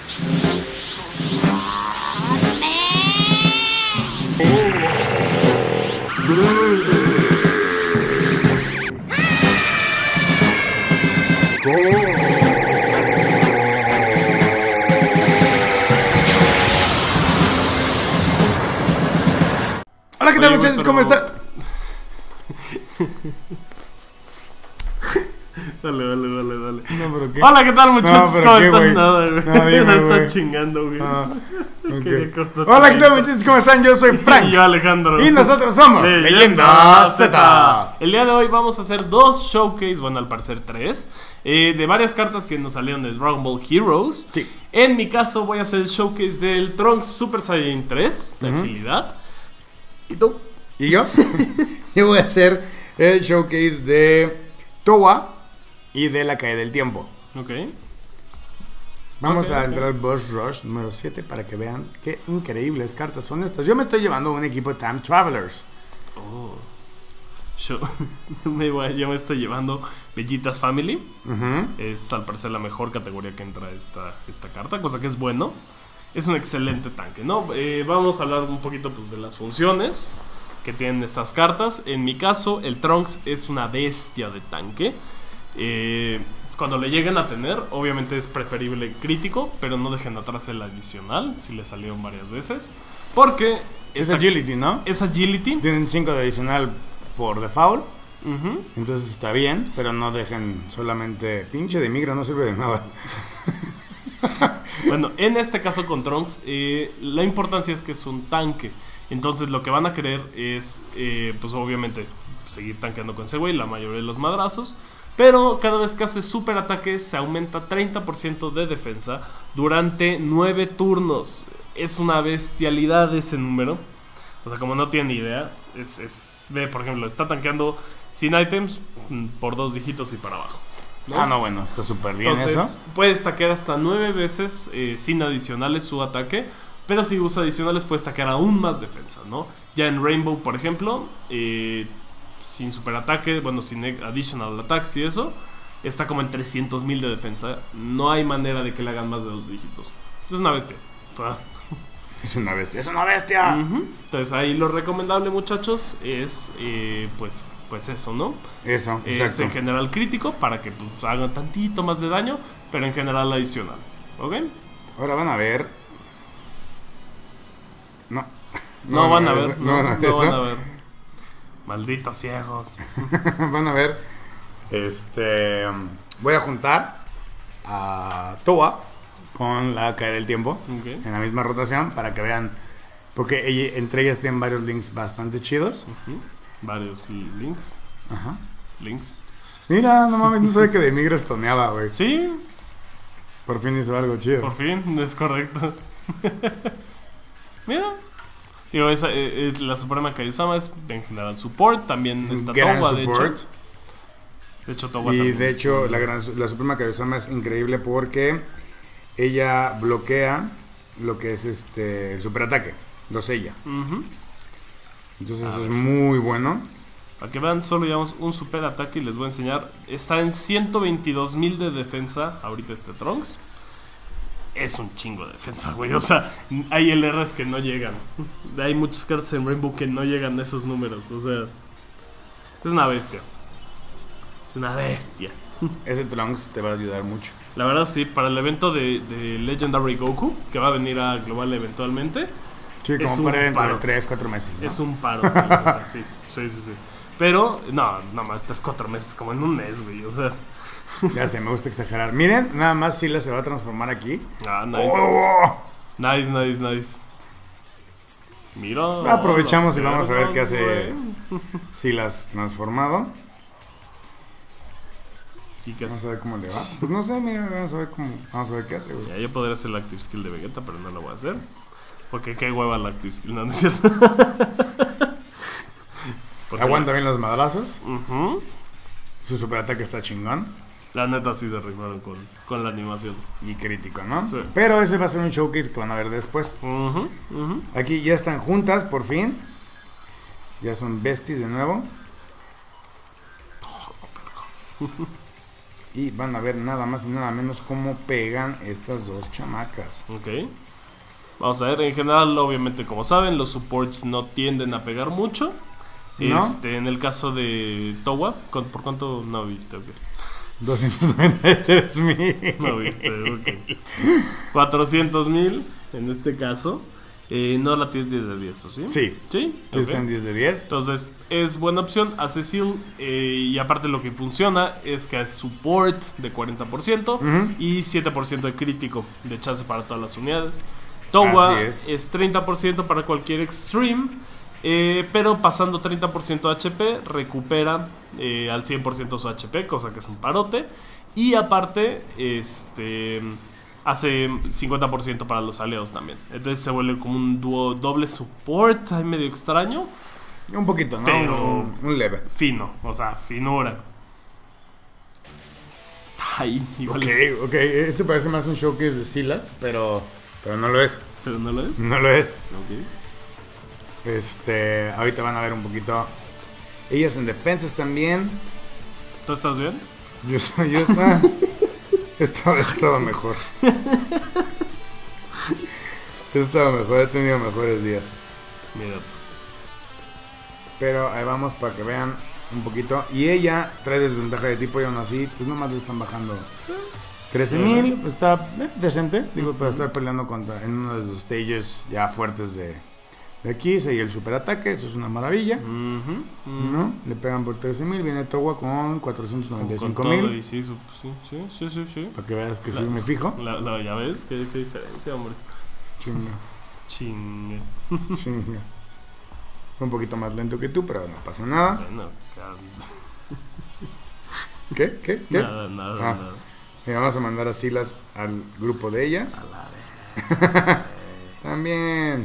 Hola, ¿qué tal, muchachos? ¿Cómo están? Dale. No, pero ¿qué? Hola, ¿qué tal, muchachos? No, ¿Cómo ¿qué, están? güey? Nada, güey. No, dime, Me güey. están chingando, güey. Okay. corto Hola, ¿qué tal, muchachos? ¿Cómo están? Yo soy Frank. Y yo, Alejandro. Y nosotros somos Leyenda Z. El día de hoy vamos a hacer dos showcase, bueno, al parecer tres, de varias cartas que nos salieron de Dragon Ball Heroes. Sí. En mi caso voy a hacer el showcase del Trunks Super Saiyan 3 de agilidad. ¿Y tú? ¿Y yo? Yo voy a hacer el showcase de Towa y de la caída del tiempo. Ok. Vamos Ok. a entrar al Boss Rush número 7 para que vean qué increíbles cartas son estas. Yo me estoy llevando un equipo de Time Travelers. Oh. Yo me estoy llevando Bellitas Family. Es al parecer la mejor categoría que entra esta carta, cosa que es bueno. Es un excelente tanque, ¿no? Vamos a hablar un poquito pues, de las funciones que tienen estas cartas. En mi caso, el Trunks es una bestia de tanque. Cuando le lleguen a tener, obviamente es preferible crítico, pero no dejen atrás el adicional, si le salieron varias veces. Porque Es agility, ¿no? es agility. Tienen 5 de adicional por default. Ujú. Entonces está bien, pero no dejen solamente pinche de migra, no sirve de nada. Bueno, en este caso con Trunks, la importancia es que es un tanque. Entonces lo que van a querer es, pues obviamente, seguir tanqueando con ese güey, la mayoría de los madrazos. Pero cada vez que hace super ataque se aumenta 30% de defensa durante 9 turnos. Es una bestialidad ese número. O sea, como no tienen ni idea, ve, por ejemplo, está tanqueando sin items por 2 dígitos y para abajo, ¿no? Ah, no, bueno, está súper bien. Entonces, eso. puede stackear hasta 9 veces sin adicionales su ataque. Pero si usa adicionales puede stackear aún más defensa, ¿no? Ya en Rainbow, por ejemplo, sin super ataque, bueno, sin additional attacks y eso, está como en 300,000 de defensa. No hay manera de que le hagan más de 2 dígitos. Es una bestia. Es una bestia, es una bestia. Entonces ahí lo recomendable, muchachos, es pues eso, ¿no? Eso, Es exacto. en general crítico para que pues, hagan tantito más de daño, pero en general adicional. ¿Ok? Ahora van a ver. No. No van a ver. No van a ver No van a eso. ver. Malditos ciegos. Van a ver. Voy a juntar a Towa con la caída del tiempo Ok. en la misma rotación para que vean. Porque entre ellas tienen varios links bastante chidos. Varios links. Ajá. Links. Mira, no mames, no sabía que de migra estoneaba, güey. Sí, Por fin hizo algo chido. por fin, es correcto. Mira. Digo, la Suprema Kaiosama es en general support. También está Gran Towa, de support. hecho. De hecho, Towa Y también. de hecho, la Suprema Kaiosama es increíble porque ella bloquea lo que es el superataque. Lo sella. Ujú. Entonces eso es muy bueno. Para que vean, solo llevamos un super ataque y les voy a enseñar. Está en 122,000 de defensa ahorita este Trunks. Es un chingo de defensa, güey. O sea, hay LRs que no llegan. Hay muchas cartas en Rainbow que no llegan a esos números. O sea, es una bestia. Es una bestia. Ese Trunks te va a ayudar mucho. La verdad, sí, para el evento de Legendary Goku, que va a venir a Global eventualmente, Sí, Es como un para dentro de paro. 3-4 meses, ¿no? es un paro. La verdad, sí. Pero, no más, 3-4 meses, como en un mes, güey. O sea, Ya sé, me gusta exagerar. Miren, nada más Sila se va a transformar aquí. nice. ¡Oh! Nice. Mira. Aprovechamos y no, vamos a ver qué güey. hace Silas transformado. ¿Y qué Vamos hace? a ver cómo le va. Pues no sé, mira, vamos a ver qué hace, güey. Ya, yo podría hacer la Active Skill de Vegeta, pero no lo voy a hacer. Porque qué hueva la Active Skill, no, no es cierto. Porque Aguanta bien los madrazos. Ujú. Su superataque está chingón. La neta sí se rifaron con la animación. Y crítico, ¿no? Sí. Pero ese va a ser un showcase que van a ver después. Ujú. Aquí ya están juntas, por fin. Ya son besties de nuevo. Y van a ver nada más y nada menos cómo pegan estas dos chamacas. Ok. Vamos a ver, en general, obviamente, como saben, los supports no tienden a pegar mucho. ¿No? En el caso de Towa, ¿por cuánto no viste? Okay. 293,000. No viste, ok. 400,000 en este caso. No la tienes 10 de 10, ¿o sí? Sí. ¿Sí? Sí, está en 10 de 10. Entonces, es buena opción. Hace seal. Y aparte, lo que funciona es que es support de 40% y 7% de crítico de chance para todas las unidades. Towa es 30% para cualquier extreme. Pero pasando 30% de HP, recupera al 100% su HP, cosa que es un parote. Y aparte, hace 50% para los aliados también. Entonces se vuelve como un dúo doble support, ahí medio extraño. Un poquito, ¿no? Pero un leve. Fino, o sea, finura. Ay, igual. Ok. Este parece más un showcase de Silas, pero no lo es. ¿Pero no lo es? No lo es. Ok. Ahorita van a ver un poquito. Ellas en defensas también. ¿Tú estás bien? Yo he estado mejor. He estado mejor, he tenido mejores días. Mira tú. Pero ahí vamos para que vean un poquito. Y ella trae desventaja de tipo y aún así, pues nomás le están bajando 13,000. Pues está decente, digo, para estar peleando en uno de los stages ya fuertes de aquí. Sigue el superataque, eso es una maravilla. ¿No? Le pegan por 13,000. Viene Towa con 495,000. Sí. Para que veas que sí me fijo. Ya ves, qué diferencia, hombre. Chinga. Un poquito más lento que tú, pero no pasa nada. Bueno, ¿Qué? Nada. Y vamos a mandar a Silas al grupo de ellas. También.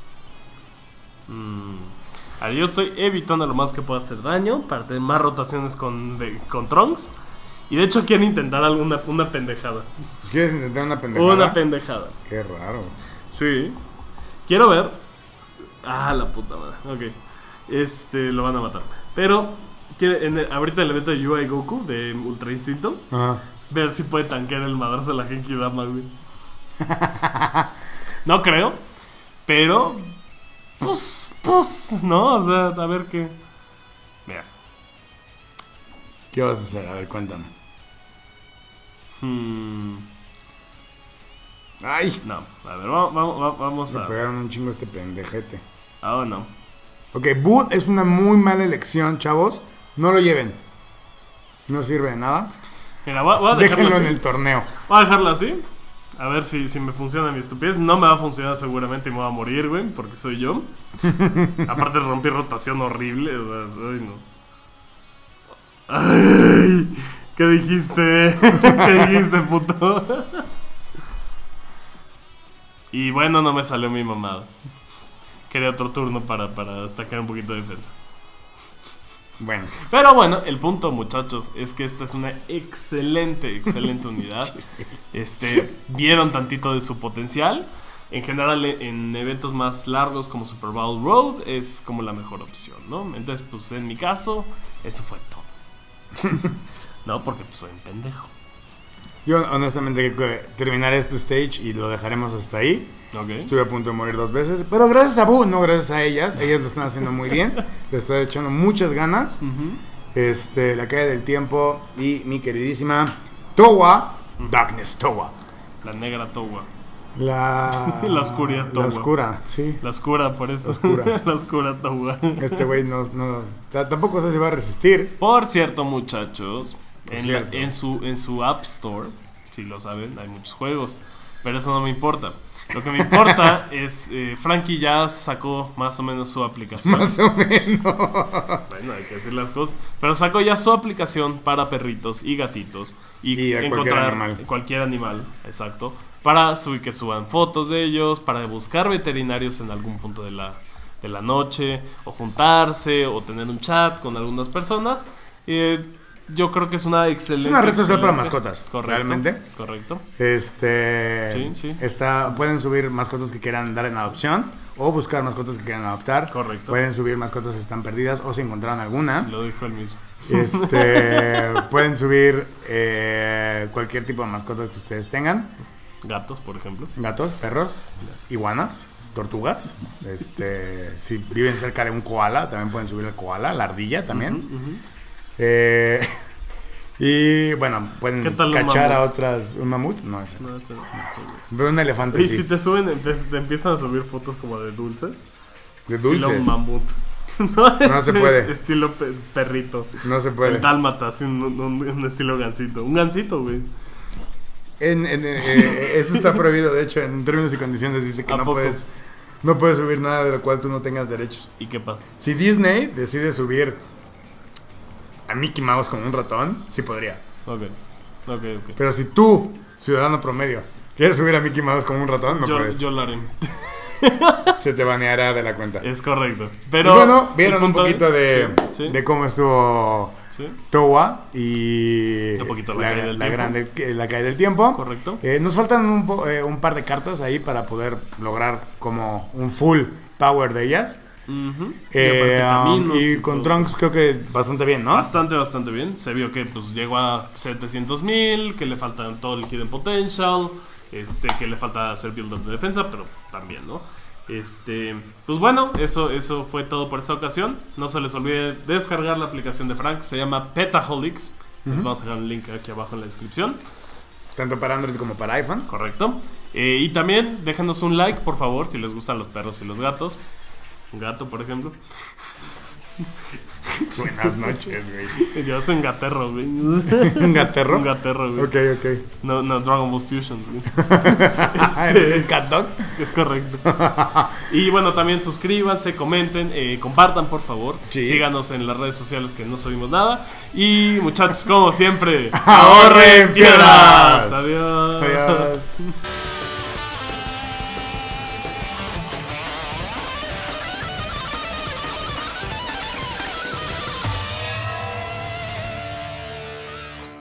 Yo estoy evitando lo más que pueda hacer daño para tener más rotaciones con Trunks. Y de hecho quiero intentar una pendejada. ¿Quieres intentar una pendejada? Una pendejada. Qué raro. Sí. Quiero ver. La puta madre. Ok. Lo van a matar. Pero ahorita el evento de UI Goku de Ultra Instinto. Ver si puede tanquear el madrazo de la Genki Dama, güey. No creo. Pero pues, no, o sea, a ver qué. Mira. ¿Qué vas a hacer? A ver, cuéntame. Ay. No, a ver, vamos a. Me pegaron un chingo este pendejete. No. Ok, Boot es una muy mala elección, chavos. No lo lleven. No sirve de nada. Mira, voy a dejarlo déjenlo así. en el torneo. Voy a dejarlo así. A ver si me funciona mi estupidez. No me va a funcionar seguramente y me voy a morir, güey, porque soy yo. Aparte rompí rotación horrible. O sea, ay, ¿qué dijiste? ¿Qué dijiste, puto? Y bueno, no me salió mi mamada. Quería otro turno para destacar un poquito de defensa. Bueno. Pero bueno, el punto, muchachos, es que esta es una excelente unidad. Vieron tantito de su potencial. En general, en eventos más largos como Super Bowl Road es como la mejor opción, ¿no? Entonces, pues en mi caso, eso fue todo. No, porque pues soy un pendejo. Yo honestamente quiero terminar este stage y lo dejaremos hasta ahí. Okay. Estuve a punto de morir 2 veces, pero gracias a Boo, no gracias a ellas. Ellas lo están haciendo muy bien. Le están echando muchas ganas. La calle del tiempo y mi queridísima Towa, Darkness Towa. La negra Towa. La oscura Towa. La oscura, sí. La oscura, por eso. La oscura Towa. Este güey tampoco sé si va a resistir. Por cierto, muchachos, en su App Store, si lo saben, hay muchos juegos, pero eso no me importa. Lo que me importa es, Frankie ya sacó más o menos su aplicación. Más o menos. Bueno, hay que decir las cosas. Pero sacó ya su aplicación para perritos y gatitos. Y encontrar cualquier animal, exacto. Para que suban fotos de ellos, para buscar veterinarios en algún punto de la noche, o juntarse, o tener un chat con algunas personas. Yo creo que es una excelente... Es una red social para mascotas, correcto, realmente. Correcto. Sí. Pueden subir mascotas que quieran dar en adopción o buscar mascotas que quieran adoptar. Correcto. Pueden subir mascotas que están perdidas o si encontraron alguna. Lo dijo él mismo. Pueden subir cualquier tipo de mascota que ustedes tengan. Gatos, por ejemplo. Gatos, perros, iguanas, tortugas. Si viven cerca de un koala, también pueden subir el koala, la ardilla también. Y bueno, pueden cachar a otras. ¿Un mamut? No, ese no. Pero un elefante. Y sí. si te suben, te empiezan a subir fotos como de dulces. De dulces. Estilo un mamut. No se puede. Estilo perrito. No se puede. El dálmata, así un estilo gansito. Un gansito, güey. Eso está prohibido, de hecho, en términos y condiciones dice que no puedes subir nada de lo cual tú no tengas derechos. ¿Y qué pasa? Si Disney decide subir a Mickey Mouse como un ratón, sí podría. Ok. Pero si tú, ciudadano promedio, quieres subir a Mickey Mouse como un ratón, no puedes. Yo lo haré. Se te baneará de la cuenta. Es correcto. Pero y bueno, vieron un poquito de cómo estuvo Towa y un poquito la caída del tiempo. Correcto. Nos faltan un par de cartas ahí para poder lograr como un full power de ellas. Y con Trunks creo que bastante bien, ¿no? Bastante bien. Se vio que pues llegó a 700,000, que le falta todo el Hidden Potential, que le falta hacer build-up de defensa, pero también, ¿no? Pues bueno, eso fue todo por esta ocasión. No se les olvide descargar la aplicación de Frank, se llama Petaholics. Les vamos a dejar un link aquí abajo en la descripción. Tanto para Android como para iPhone. Correcto. Y también déjenos un like, por favor, si les gustan los perros y los gatos. Un gato, por ejemplo. Buenas noches, güey. Yo soy un gaterro, güey. ¿Un gaterro? Un gaterro, güey. Ok. No, Dragon Ball Fusion, güey. ¿Eres un cat dog? Es correcto. Y bueno, también suscríbanse, comenten, compartan, por favor. Sí. Síganos en las redes sociales que no subimos nada. Y muchachos, como siempre, ¡ahorren piedras! Adiós.